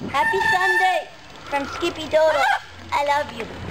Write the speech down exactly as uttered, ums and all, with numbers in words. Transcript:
Happy Sunday from Skippy Doodle. I love you.